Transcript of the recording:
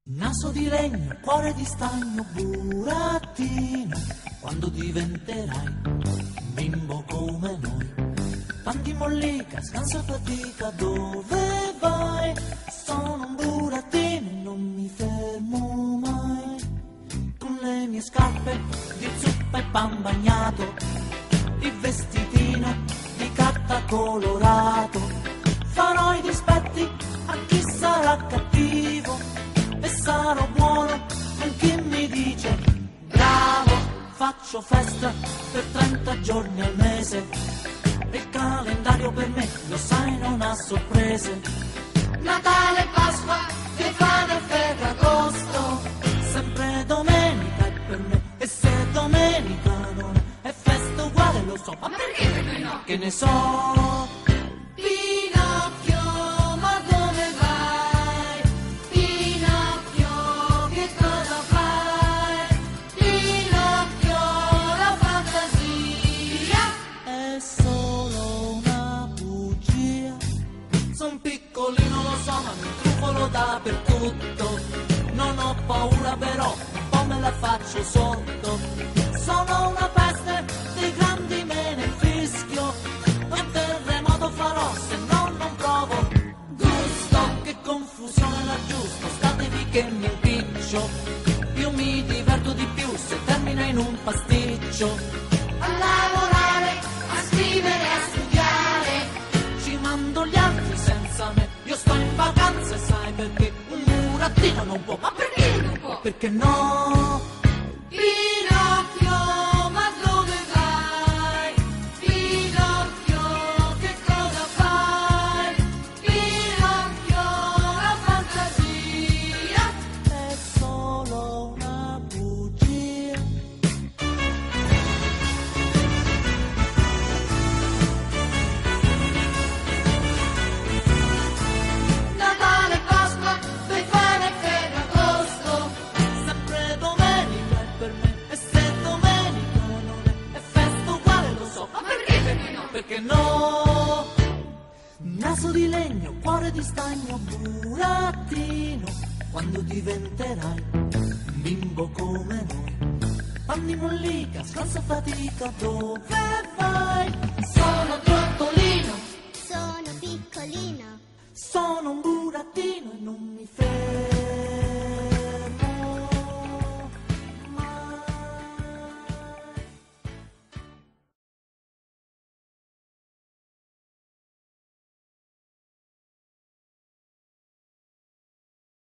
Naso di legno, cuore di stagno, burattino, quando diventerai un bimbo come noi. Pan di mollica, scansa fatica, dove vai? Sono un burattino e non mi fermo mai. Con le mie scarpe di zuppa e pan bagnato, il vestitino di carta colorato, farò i dispetti a chi sarà cattivo e sarò buono con chi mi dice bravo. Faccio festa per 30 giorni al mese, il calendario per me, lo sai, non ha sorprese. Natale, Pasqua, Stefano e Ferragosto, sempre domenica è per me, e se domenica non è festa uguale lo so, ma perché per me no? Che ne so? Pinocchio, ma dove vai? Pinocchio, che cosa fai? Pinocchio, la fantasia è solo una bugia. Son piccolino, lo so, ma mi trufolo dappertutto. Non ho paura però, un po' me la faccio sotto. Sono una peste, dei grandi me ne infischio. Un terremoto farò, se no non provo gusto. Che confusione l'aggiusto, statevi che mi impiccio. Io mi diverto di più se termina in un pasticcio. A lavorare, a scrivere, a studiare, ci mando gli altri senza me. Io sto in vacanza e sai perché? Un burattino non può, ma perché non può? Perché no? Pinocchio, ma dove vai? Pinocchio, che cosa fai? Pinocchio, la fantasia è solo una bugia. Natale, Pasqua, Befana e Ferragosto, sempre domenica è per me, e se domenica non è festa uguale lo so, ma perché per me no? Perché no? Naso di legno, cuore di stagno, burattino, quando diventerai un bimbo come noi. Pan di mollica, scansa fatica, dove vai? Sono trottolino, Sono piccolino, sono un burattino e non mi fermo